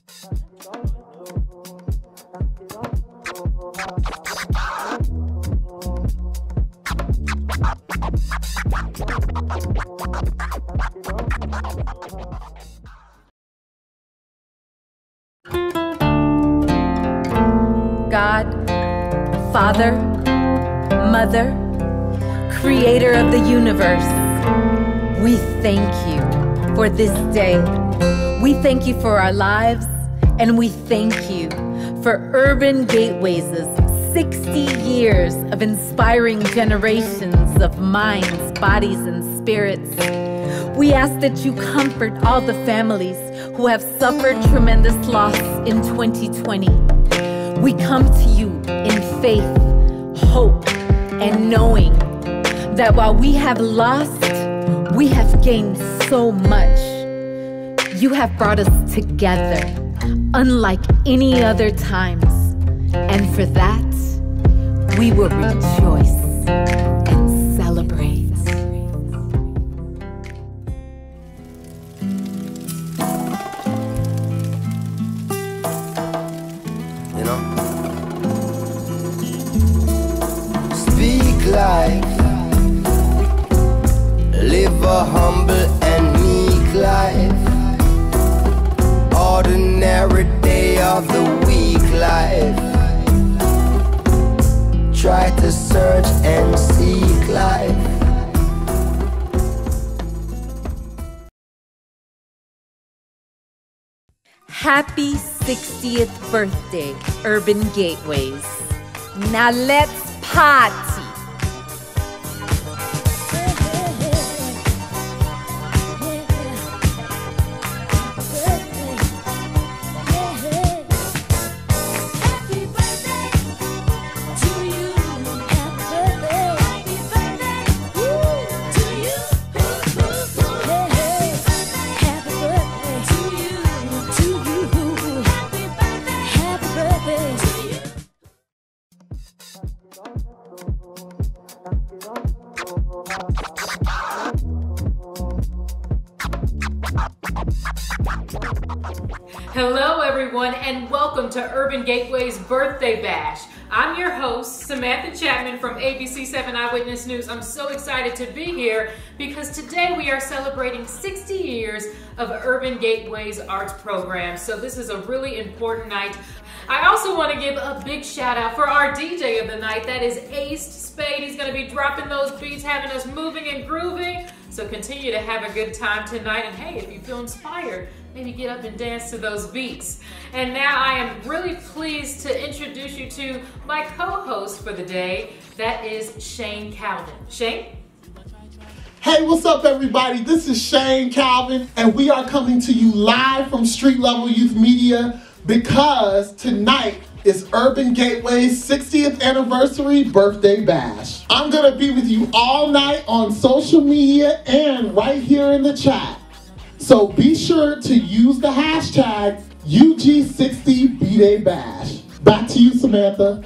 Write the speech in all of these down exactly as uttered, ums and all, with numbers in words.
God, Father, Mother, Creator of the universe, we thank you for this day. We thank you for our lives, and we thank you for Urban Gateways' sixty years of inspiring generations of minds, bodies, and spirits. We ask that you comfort all the families who have suffered tremendous loss in twenty twenty. We come to you in faith, hope, and knowing that while we have lost, we have gained so much. You have brought us together, unlike any other times. And for that, we will rejoice and celebrate. You know? Speak life, live a humble and meek life. Ordinary day of the week life. Try to search and seek life. Happy sixtieth birthday, Urban Gateways. Now let's party. Hello everyone and welcome to Urban Gateway's Birthday Bash. I'm your host, Samantha Chatman from A B C seven Eyewitness News. I'm so excited to be here because today we are celebrating sixty years of Urban Gateway's arts program. So this is a really important night. I also want to give a big shout out for our D J of the night. That is Ace Spade. He's going to be dropping those beats, having us moving and grooving. So continue to have a good time tonight. And hey, if you feel inspired, maybe get up and dance to those beats. And now I am really pleased to introduce you to my co-host for the day. That is Shane Calvin. Shane? Hey, what's up everybody? This is Shane Calvin and we are coming to you live from Street Level Youth Media because tonight is Urban Gateway's sixtieth anniversary birthday bash. I'm gonna be with you all night on social media and right here in the chat. So be sure to use the hashtag U G sixty B-Day Bash. Back to you, Samantha.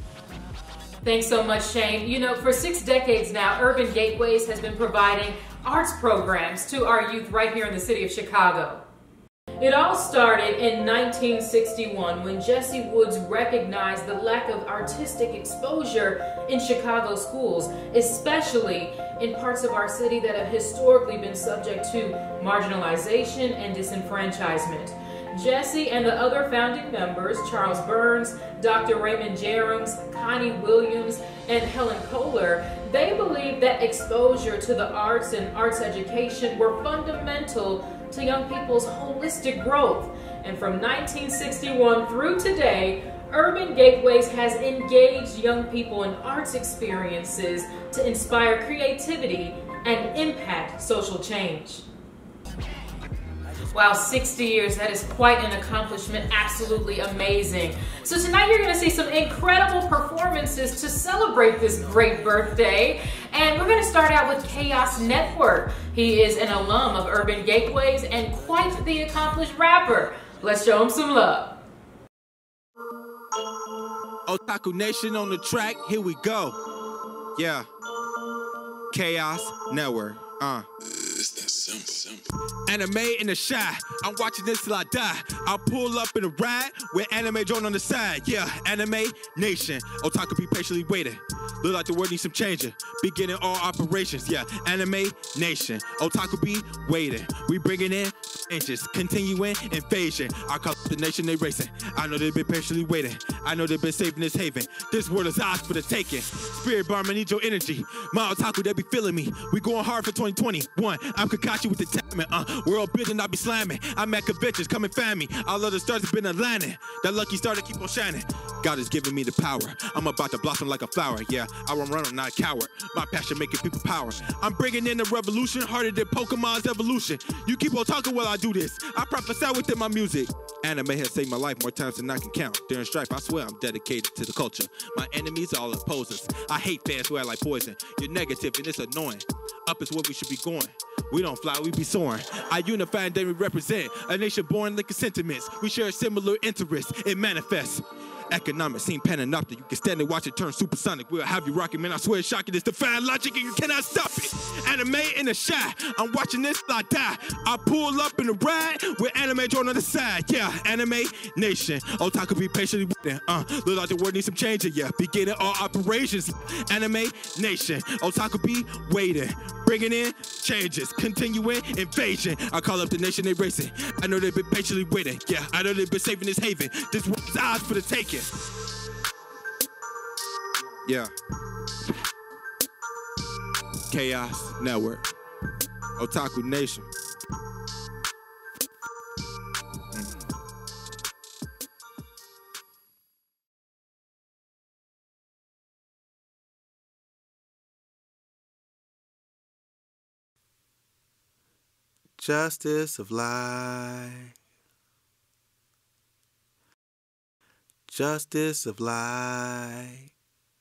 Thanks so much, Shane. You know, for six decades now, Urban Gateways has been providing arts programs to our youth right here in the city of Chicago. It all started in nineteen sixty-one when Jessie Woods recognized the lack of artistic exposure in Chicago schools, especially in parts of our city that have historically been subject to marginalization and disenfranchisement. Jessie and the other founding members, Charles Burns, Doctor Raymond Jerams, Connie Williams, and Helen Kohler, they believed that exposure to the arts and arts education were fundamental to young people's holistic growth. And from nineteen sixty-one through today, Urban Gateways has engaged young people in arts experiences to inspire creativity and impact social change. Wow, sixty years, that is quite an accomplishment, absolutely amazing. So tonight you're gonna see some incredible performances to celebrate this great birthday. And we're gonna start out with Chaos Network. He is an alum of Urban Gateways and quite the accomplished rapper. Let's show him some love. Otaku Nation on the track, here we go. Yeah. Chaos Network, uh. Anime in the shy, I'm watching this till I die. I'll pull up in a ride with anime joint on the side. Yeah, anime nation. Otaku be patiently waiting. Look like the world needs some changing. Beginning all operations. Yeah, anime nation. Otaku be waiting. We bringing in inches, continuing invasion. I call the nation they racing. I know they've been patiently waiting. I know they've been saving this haven. This world is ours for the taking. Spirit bomb, I need your energy. My otaku, they be feeling me. We going hard for twenty twenty-one. I'm Kakashi with the Chatman. Uh, world building, I be slamming. I'm at conventions, come and find me. All of the stars have been aligning. That lucky star to keep on shining. God is giving me the power. I'm about to blossom like a flower. Yeah, I won't run, I'm not a coward. My passion making people power. I'm bringing in a revolution harder than Pokemon's evolution. You keep on talking while I do this. I prophesy within my music. Anime has saved my life more times than I can count. During strife, I swear I'm dedicated to the culture. My enemies are all opposers. I hate fans who act like poison. You're negative and it's annoying. Up is where we should be going. We don't fly, we be soaring. I unify and then we represent a nation born linking sentiments. We share similar interests. It manifests. Economics seem panoptic. You can stand and watch it turn supersonic. We'll have you rocking, man. I swear it's shocking. It's defying logic and you cannot stop it. Anime in the shy. I'm watching this till I die. I pull up in the ride with anime joint on the side. Yeah, anime nation. Otaku be patiently waiting. Uh, look like the world needs some changing. Yeah, beginning all operations. Anime nation. Otaku be waiting. Bringing in changes. Continuing invasion. I call up the nation they racing. I know they've been patiently waiting. Yeah, I know they've been saving this haven. This world is ours for the taking. Yeah. Chaos Network. Otaku Nation. Mm. Justice of life. Justice of light.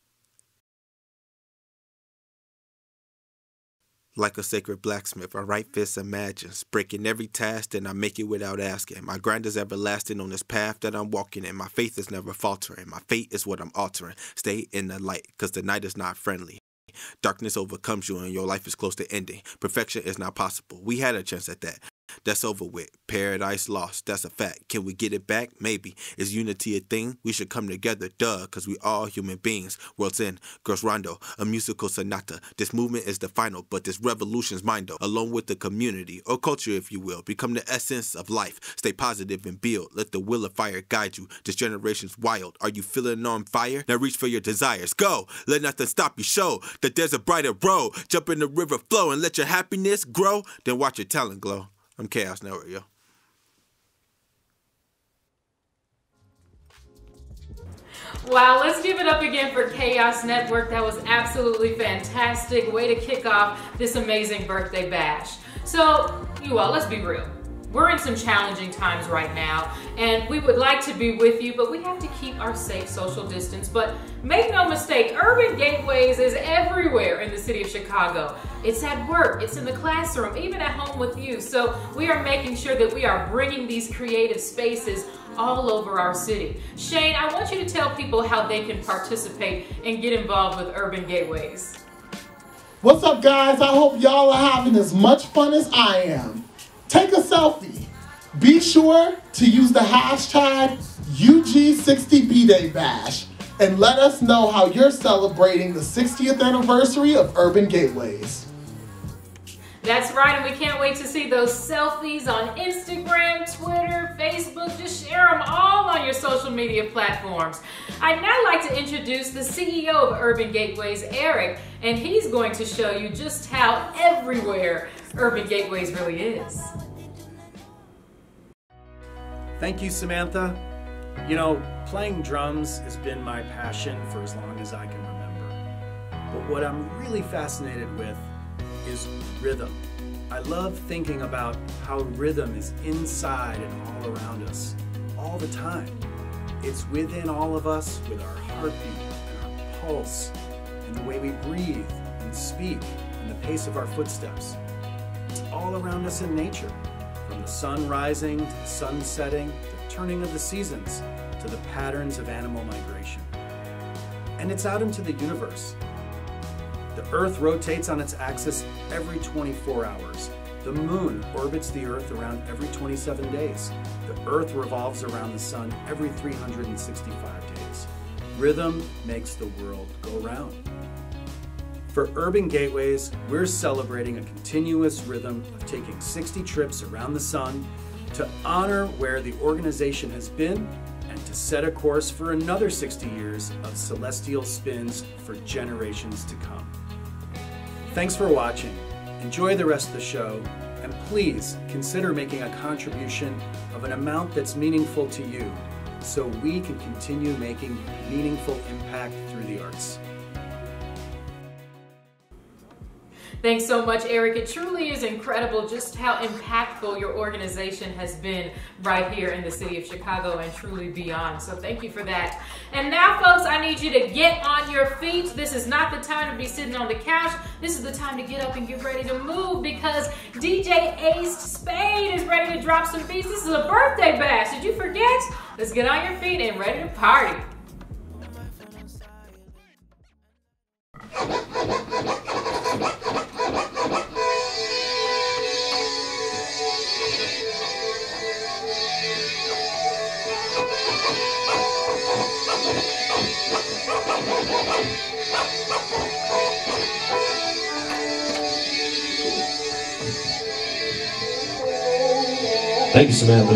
Like a sacred blacksmith, our right fist imagines, breaking every task, and I make it without asking. My grind is everlasting on this path that I'm walking in. My faith is never faltering. My fate is what I'm altering. Stay in the light, cause the night is not friendly. Darkness overcomes you and your life is close to ending. Perfection is not possible. We had a chance at that. That's over with. Paradise lost. That's a fact. Can we get it back? Maybe. Is unity a thing? We should come together, duh, cause we all human beings. World's End, Girls Rondo, a musical sonata. This movement is the final, but this revolution's mine though. Along with the community, or culture if you will. Become the essence of life. Stay positive and build. Let the will of fire guide you. This generation's wild. Are you feeling on fire? Now reach for your desires. Go! Let nothing stop you. Show that there's a brighter road. Jump in the river flow and let your happiness grow. Then watch your talent glow. I'm Chaos Network, yo. Wow, let's give it up again for Chaos Network. That was absolutely fantastic. Way to kick off this amazing birthday bash. So, you all, let's be real. We're in some challenging times right now, and we would like to be with you, but we have to keep our safe social distance. But make no mistake, Urban Gateways is everywhere in the city of Chicago. It's at work, it's in the classroom, even at home with you. So we are making sure that we are bringing these creative spaces all over our city. Shane, I want you to tell people how they can participate and get involved with Urban Gateways. What's up, guys? I hope y'all are having as much fun as I am. Take a selfie. Be sure to use the hashtag U G sixty B Day Bash and let us know how you're celebrating the sixtieth anniversary of Urban Gateways. That's right, and we can't wait to see those selfies on Instagram, Twitter, Facebook. Just share them all on your social media platforms. I'd now like to introduce the C E O of Urban Gateways, Eric, and he's going to show you just how everywhere Urban Gateways really is. Thank you, Samantha. You know, playing drums has been my passion for as long as I can remember. But what I'm really fascinated with is rhythm. I love thinking about how rhythm is inside and all around us, all the time. It's within all of us with our heartbeat and our pulse and the way we breathe and speak and the pace of our footsteps. It's all around us in nature, from the sun rising to the sun setting, the turning of the seasons, to the patterns of animal migration. And it's out into the universe. The Earth rotates on its axis every twenty-four hours, The moon orbits the Earth around every twenty-seven days. The Earth revolves around the sun every three hundred sixty-five days. Rhythm makes the world go round. For Urban Gateways, we're celebrating a continuous rhythm of taking sixty trips around the sun to honor where the organization has been and to set a course for another sixty years of celestial spins for generations to come. Thanks for watching. Enjoy the rest of the show, and please consider making a contribution of an amount that's meaningful to you so we can continue making meaningful impact through the arts. Thanks so much, Eric. It truly is incredible just how impactful your organization has been right here in the city of Chicago and truly beyond. So thank you for that. And now, folks, I need you to get on your feet. This is not the time to be sitting on the couch. This is the time to get up and get ready to move because D J Ace Spade is ready to drop some beats. This is a birthday bash. Did you forget? Let's get on your feet and ready to party. Thank you, Samantha.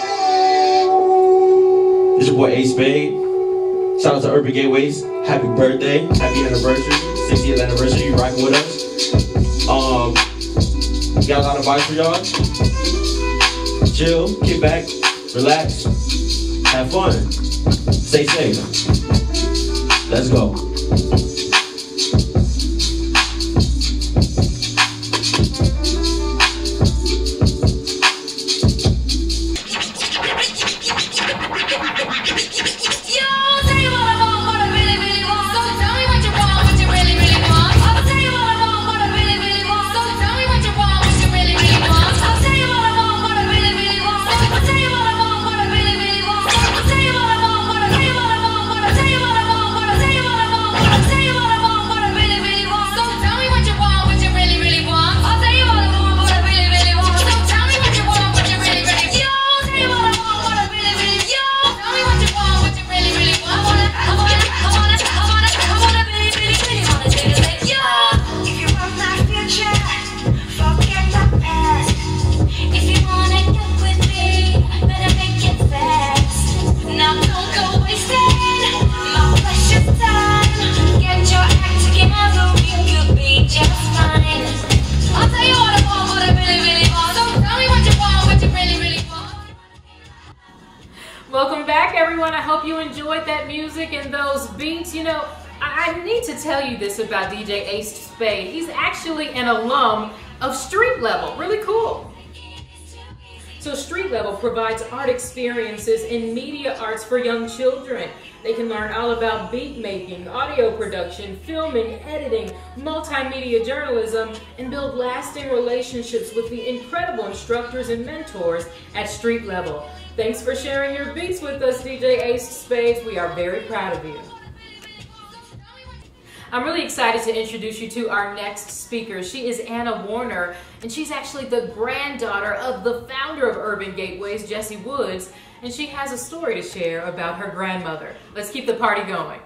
It's your boy Ace Spade. Shout out to Urban Gateways. Happy birthday, happy anniversary, sixtieth anniversary. You rocking with us. Um, got a lot of vibes for y'all. Chill, kick back, relax, have fun, stay safe. Let's go. Welcome back, everyone. I hope you enjoyed that music and those beats. You know, I, I need to tell you this about D J Ace Spade. He's actually an alum of Street Level. Really cool. So Street Level provides art experiences in media arts for young children. They can learn all about beat making, audio production, filming, editing, multimedia journalism, and build lasting relationships with the incredible instructors and mentors at Street Level. Thanks for sharing your beats with us, D J Ace Spade. We are very proud of you. I'm really excited to introduce you to our next speaker. She is Anna Warner, and she's actually the granddaughter of the founder of Urban Gateways, Jessie Woods, and she has a story to share about her grandmother. Let's keep the party going.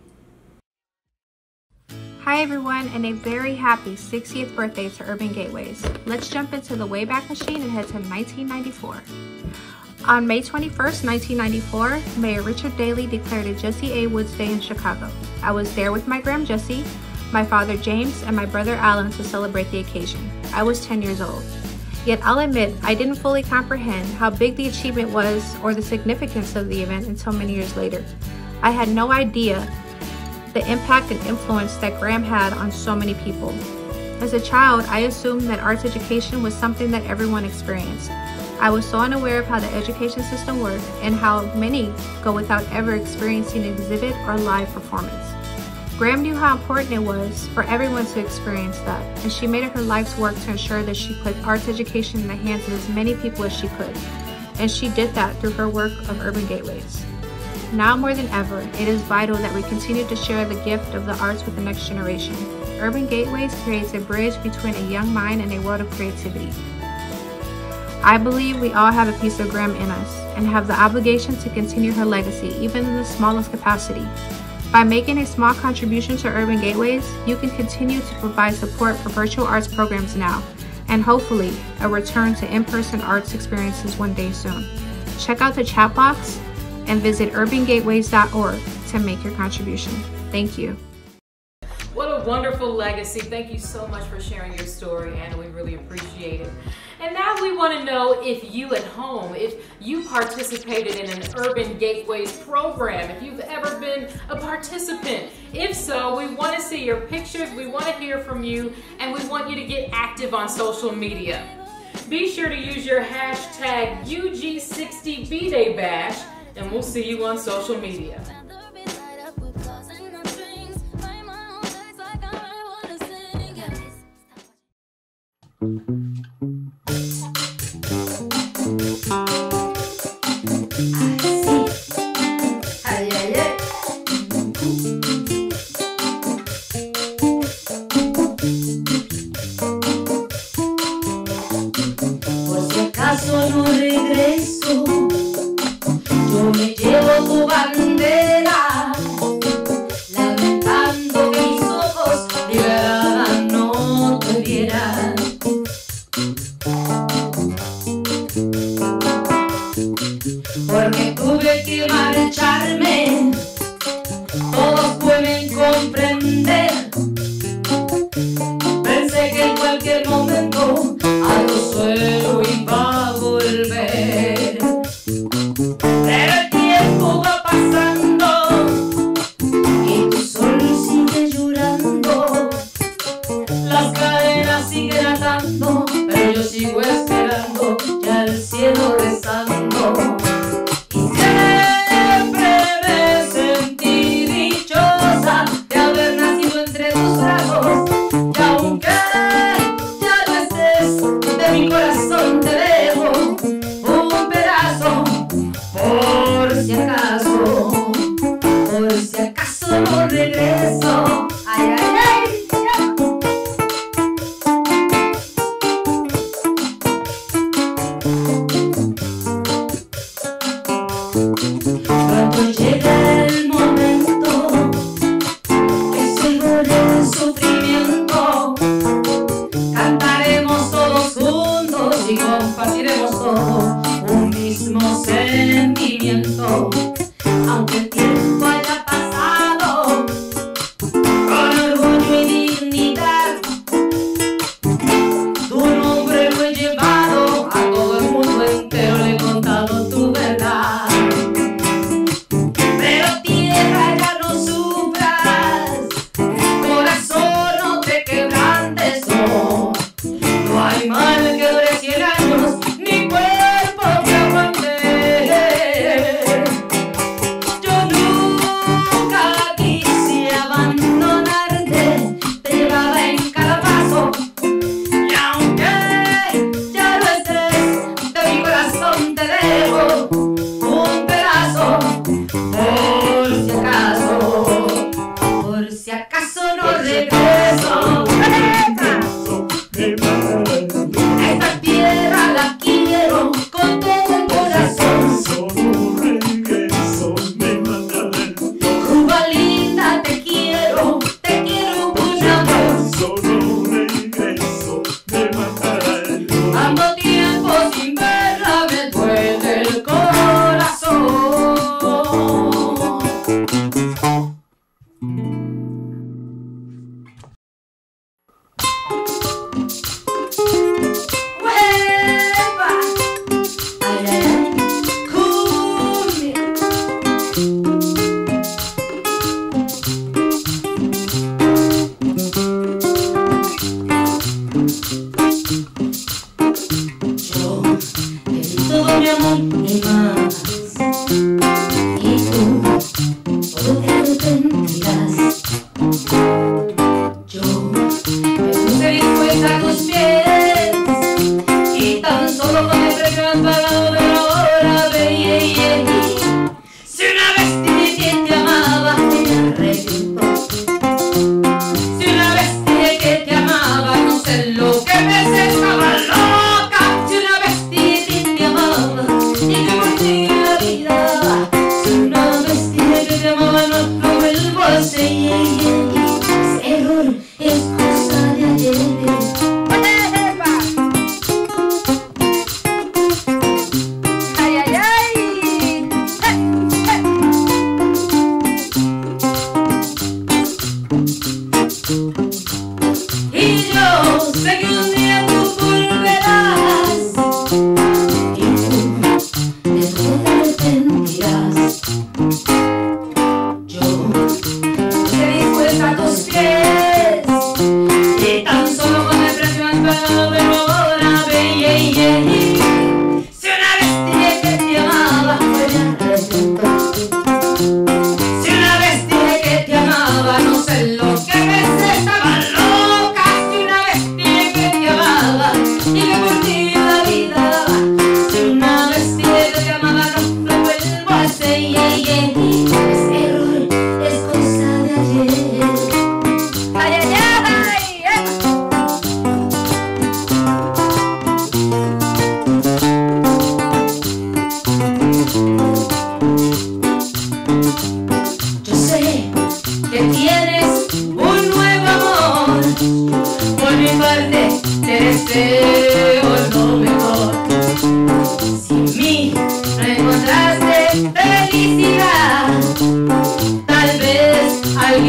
Hi everyone, and a very happy sixtieth birthday to Urban Gateways. Let's jump into the Wayback Machine and head to nineteen ninety-four. On May twenty-first, nineteen ninety-four, Mayor Richard Daley declared a Jessie A. Woods Day in Chicago. I was there with my Gram Jessie, my father James, and my brother Alan to celebrate the occasion. I was ten years old. Yet I'll admit I didn't fully comprehend how big the achievement was or the significance of the event until many years later. I had no idea the impact and influence that Gram had on so many people. As a child, I assumed that arts education was something that everyone experienced. I was so unaware of how the education system worked and how many go without ever experiencing an exhibit or live performance. Gram knew how important it was for everyone to experience that, and she made it her life's work to ensure that she put arts education in the hands of as many people as she could. And she did that through her work of Urban Gateways. Now more than ever, it is vital that we continue to share the gift of the arts with the next generation. Urban Gateways creates a bridge between a young mind and a world of creativity. I believe we all have a piece of Graham in us and have the obligation to continue her legacy, even in the smallest capacity. By making a small contribution to Urban Gateways, you can continue to provide support for virtual arts programs now, and hopefully a return to in-person arts experiences one day soon. Check out the chat box and visit urban gateways dot org to make your contribution. Thank you. What a wonderful legacy. Thank you so much for sharing your story, Anna. We really appreciate it. And now we want to know if you at home, if you participated in an Urban Gateways program, if you've ever been a participant. If so, we want to see your pictures, we want to hear from you, and we want you to get active on social media. Be sure to use your hashtag U G sixty B Day Bash, and we'll see you on social media. No regreso, yo me llevo tu bandera, lamentando que mis ojos liberada no te vieran. Porque tuve que marcharme, todos pueden comprender. Pensé que en cualquier momento algo suelo iba a volver. Pero el tiempo va pasando y tu sol sigue llorando. Las cadenas siguen atando, pero yo sigo esperando y al cielo rezando. Y siempre me sentí dichosa de haber nacido entre tus brazos. Y aunque ya no estés, de mi corazón te dejo un pedazo, por si acaso, por si acaso no regreso. Ay, ay, ay. Cuando llega el momento que se borre el sufrimiento, cantaremos todos juntos y compartiremos todo un mismo sentimiento. Aunque el tiempo haya pasado, con orgullo y dignidad, tu nombre lo he llevado, a todo el mundo entero le he contado tu verdad.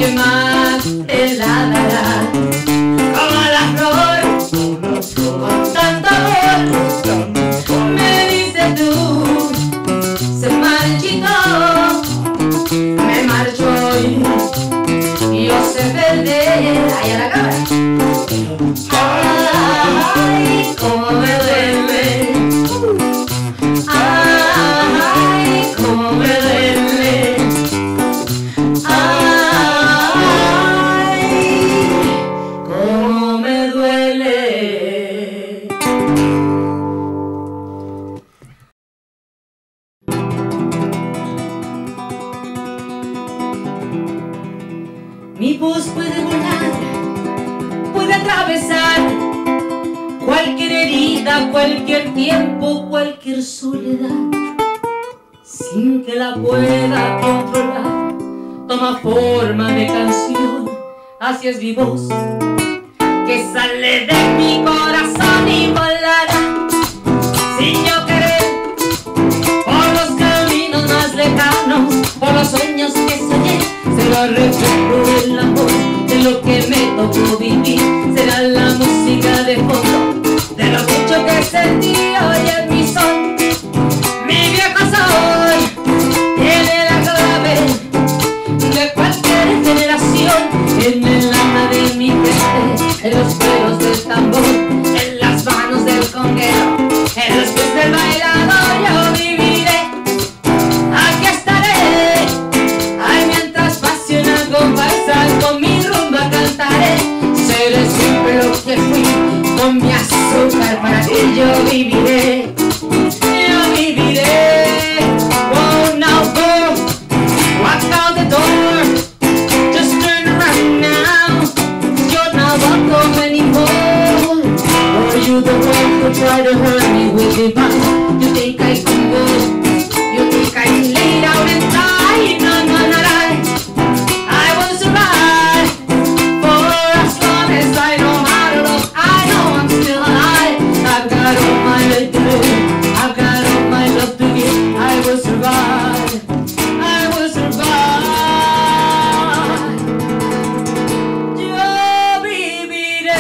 nadie más te la dará. Como la flor, con tanto amor, me dices tú, se marchitó, me marcho hoy, y yo sé perder. Ahí a la cámara. Ay, cómo me duele. Ay, cómo me duele. Ay, cómo me duele. Mi voz puede volar, puede atravesar cualquier herida, cualquier tiempo, cualquier soledad, sin que la pueda controlar. Toma forma de canción, así es mi voz, que sale de mi corazón y volará, sin yo querer, por los caminos más lejanos, por los sueños que soñé. Será reflejo del amor, de lo que me tocó vivir. Será la música de fondo, de lo mucho que sentí hoy en mi son. Mi viejo sol tiene la clave de cualquier generación. En el alma de mi gente, en los dedos del tambor, en las manos del conguero, en los pies del bailador. Yo viviré, aquí estaré. Ay, mientras pase una comparsa, con mi rumba cantaré. Seré siempre lo que fui, con mi azúcar para ti yo viviré. Yo viviré. Oh, now go, walk out the door, just turn around now, 'cause you're not welcome anymore. Were you the one who tried to hurt me with divine? You think I can go? You think I can lay down and die? No, no, no, I, I will survive for as long as I know how to love. I know I'm still alive. I've got all my life to live. I've got all my love to give. I will survive. I will survive. Yo viviré.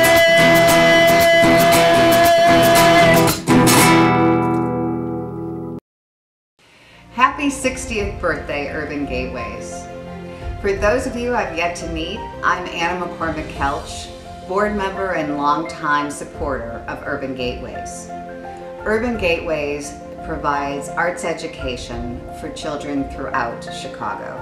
Happy sixtieth birthday, Urban Gateways. For those of you I've yet to meet, I'm Anna McCormick-Kelch, board member and longtime supporter of Urban Gateways. Urban Gateways provides arts education for children throughout Chicago.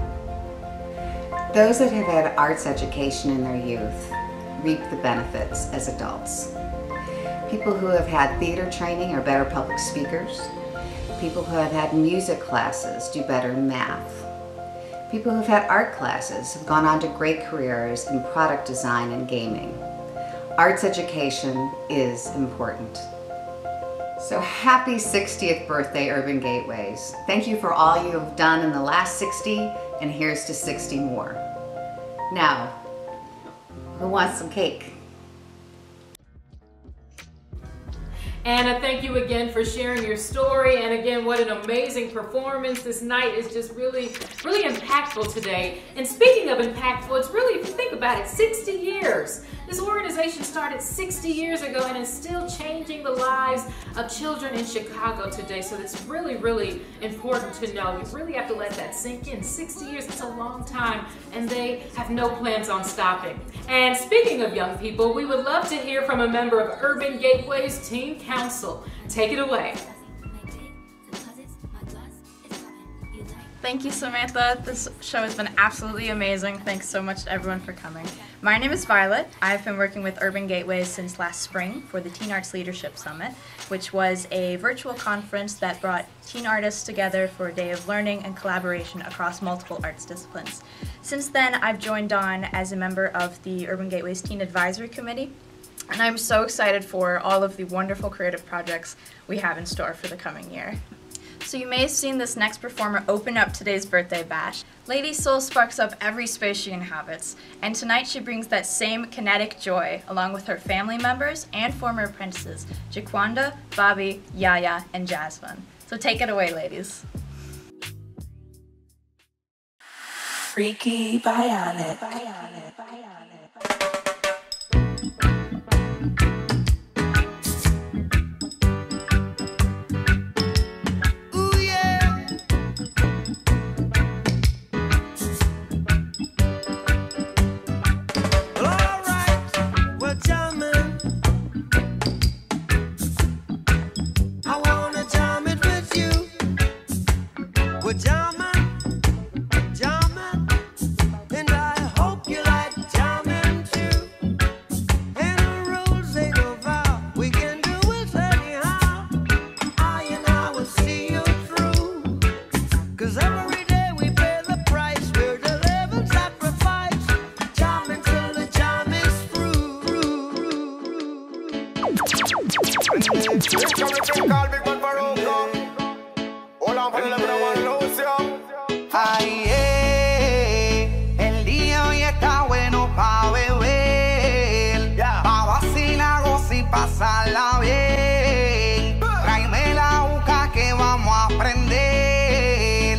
Those that have had arts education in their youth reap the benefits as adults. People who have had theater training are better public speakers. People who have had music classes do better in math. People who've had art classes have gone on to great careers in product design and gaming. Arts education is important. So happy sixtieth birthday, Urban Gateways. Thank you for all you have done in the last sixty, and here's to sixty more. Now, who wants some cake? Anna, thank you again for sharing your story, and again, what an amazing performance. This night is just really, really impactful today. And speaking of impactful, it's really, if you think about it, sixty years. This organization started sixty years ago and is still changing the lives of children in Chicago today. So it's really, really important to know. You really have to let that sink in. sixty years, it's a long time, and they have no plans on stopping. And speaking of young people, we would love to hear from a member of Urban Gateway's Teen Council. Take it away. Thank you, Samantha. This show has been absolutely amazing. Thanks so much to everyone for coming. My name is Violet. I've been working with Urban Gateways since last spring for the Teen Arts Leadership Summit, which was a virtual conference that brought teen artists together for a day of learning and collaboration across multiple arts disciplines. Since then, I've joined on as a member of the Urban Gateways Teen Advisory Committee, and I'm so excited for all of the wonderful creative projects we have in store for the coming year. So you may have seen this next performer open up today's birthday bash. Lady Soul sparks up every space she inhabits, and tonight she brings that same kinetic joy along with her family members and former apprentices, Jaquanda, Bobby, Yaya, and Jasmine. So take it away, ladies. Freaky Bionic. Ooh, yeah. All right, we're jamming. I wanna jam it with you. We're jamming. Ay, eh, el día hoy está bueno pa' beber, pa' vacilar, gozar y pasarla bien. Tráeme la uca que vamos a prender.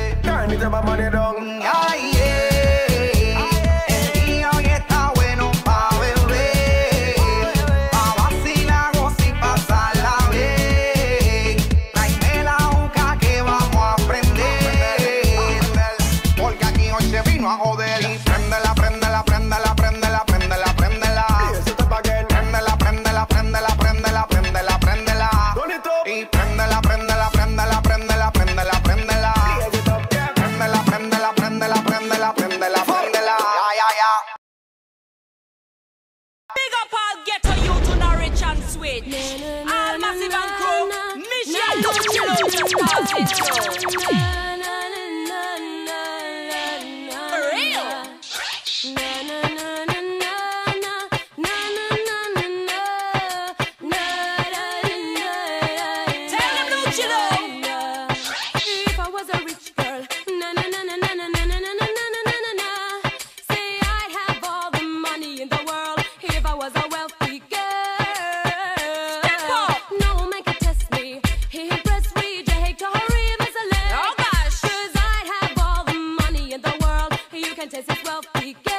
Ay, eh, el día hoy está bueno pa' beber, pa' vacilar, gozar y pasarla bien. Tráeme la uca que vamos a prender, porque aquí hoy se vino a joder. Y préndela, préndela, préndela, préndela, préndela, préndela. Préndela, préndela, préndela, préndela, préndela, préndela. Y préndela, préndela, préndela, préndela, préndela, préndela. Préndela, préndela, préndela, préndela, préndela, préndela. Ya, ya, ya. Big up all ghetto youth on a rich and sweet. All massive and crew. Michelle, don't you know just cause it's so. For real. Tell them don't you know. If I was a rich girl, na na na na na na na na na na na na na. Say I'd have all the money in the world if I was a wealthy girl. Step up. No man can test me. He impressed me, Jake to hurry as a leg. Oh gosh. Cause I'd have all the money in the world. You can test this wealthy girl.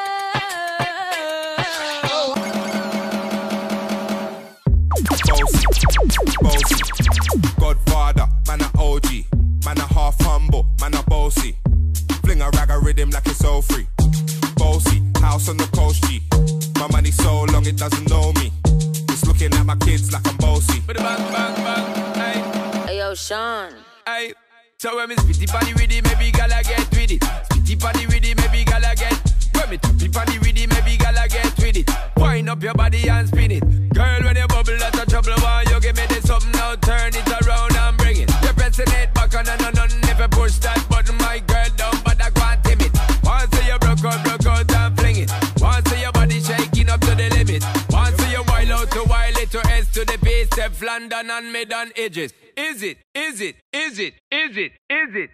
Bossy, Godfather, man a O G, man a half humble, man a bossy. Fling a rag a rhythm like it's all free. Bossy, house on the coast G. My money so long it doesn't know me. It's looking at my kids like I'm bossy. Bang bang bang, hey. Hey yo, Sean. Hey, so when me spitty body with it, maybe gala get with it. Spitty body with it, maybe gala get. When me tappy body with it, maybe gala get with it. Wind up your body and spin it. Girl, when you bubble, that's a trouble. Why you give me this something now? Turn it around and bring it. You're pressing it back on and on and if you push that button, my girl down, but I can't tame it. Once you broke out, broke out and fling it. Once your body shaking up to the limit. Once you wild out to wild it to S to the base, step London and mid on edges. Is it? Is it? Is it? Is it? Is it?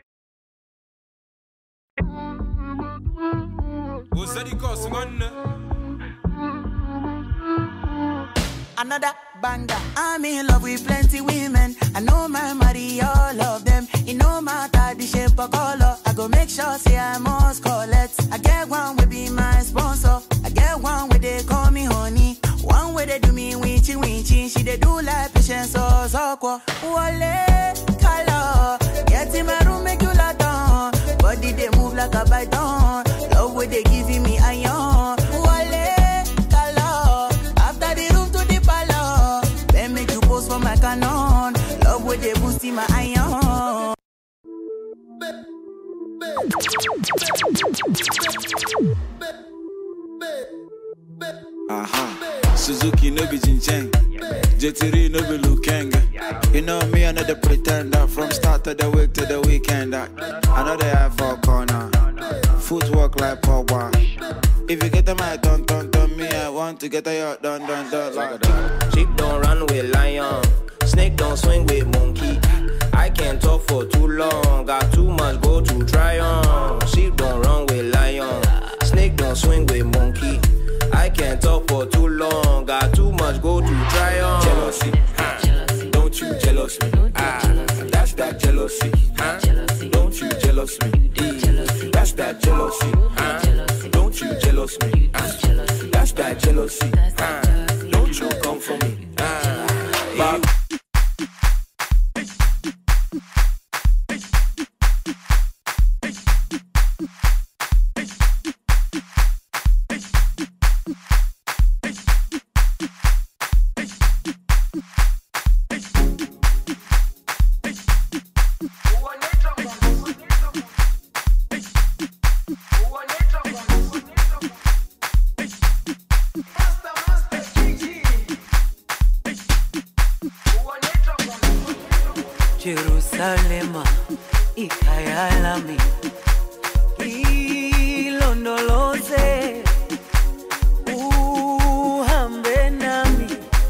What's that you call Another banger. I'm in love with plenty women. I know my money, all of them. It no matter the shape or color. I go make sure say I must collect. I get one will be my sponsor. I get one where they call me honey. One where they do me winchy winchy. She they do like patience or so. Wale color. Get in my room make you lot on. Body they move like a python. Love where they giving me iron. Wale color. After the room to the palace. Then make you pose for my canon. Love where they boosting my iron. Aha, Suzuki no be Jincheng, Jetiri no be Lukenga. You know me, another pretender. From start of the week to the weekend. I know they have four corner, footwork like Paola. If you get a my dun dun dun, me I want to get a yacht dun dun dun like that. Sheep don't run with lion, snake don't swing with monkey. I can't talk for too long, got too much go to try on. Sheep don't run with lion, snake don't swing with monkey. I can't talk for too long, got too much go to try on. Jealousy, huh? Don't you jealous me? Ah, that's that jealousy, huh? Don't you jealous me? That's that that jealousy. Uh, don't you jealous me? Uh, that's that jealousy. Uh, don't you come for me? Uh, but Jerusalema ikayalami ilondoloze uhambe nami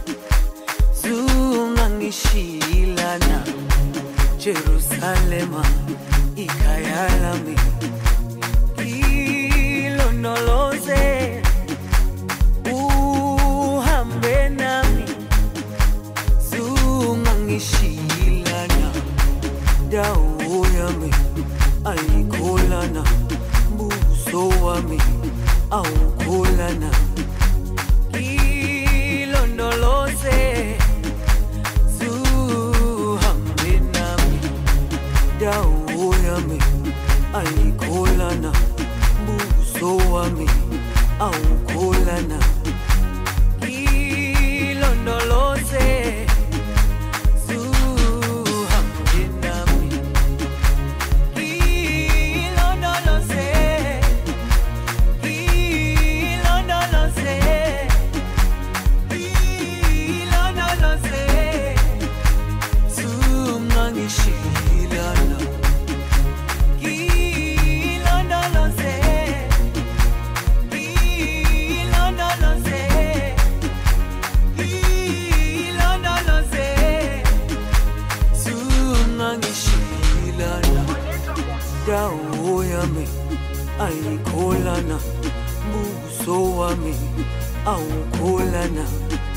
zungangishilana Jerusalema ikayalami ilondoloze uhambe nami zungangishilana dawo yami ayikholana buso wami awukholana ilondoloze zuhambe nami dawo yami ayikholana buso wami awukholana ilondoloze dawo yami ayikholana buso wami awukholana.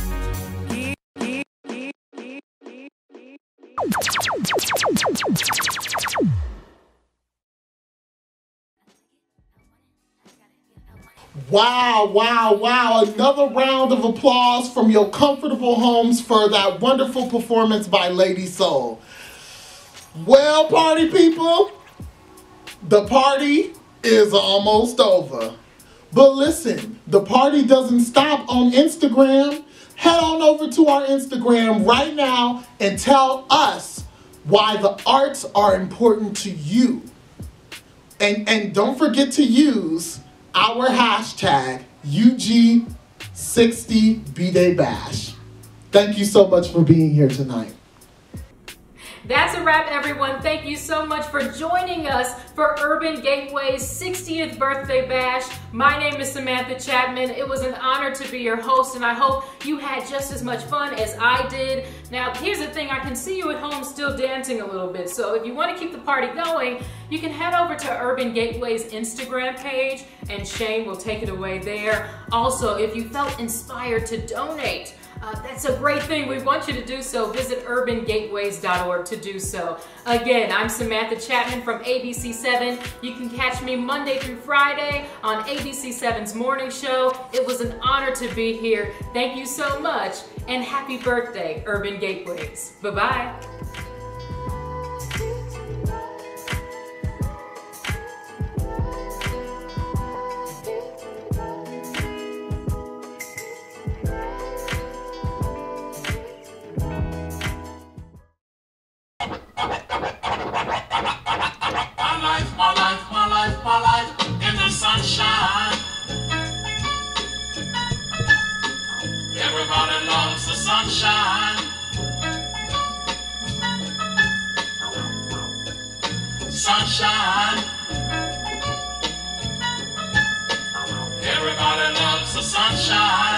Wow, wow, wow. Another round of applause from your comfortable homes for that wonderful performance by Lady Soul. Well, party people, the party is almost over. But listen, the party doesn't stop on Instagram. Head on over to our Instagram right now and tell us why the arts are important to you. And, and don't forget to use our hashtag U G sixty B-Day Bash. Thank you so much for being here tonight. That's a wrap, everyone. Thank you so much for joining us for Urban Gateway's sixtieth birthday bash. My name is Samantha Chatman. It was an honor to be your host, and I hope you had just as much fun as I did. Now, here's the thing. I can see you at home still dancing a little bit, so if you want to keep the party going, you can head over to Urban Gateway's Instagram page, and Shane will take it away there. Also, if you felt inspired to donate, Uh, that's a great thing. We want you to do so. Visit urban gateways dot org to do so. Again, I'm Samantha Chatman from A B C seven. You can catch me Monday through Friday on A B C seven's morning show. It was an honor to be here. Thank you so much, and happy birthday, Urban Gateways. Bye-bye. My life, my life, my life in the sunshine. Everybody loves the sunshine. Sunshine. Everybody loves the sunshine.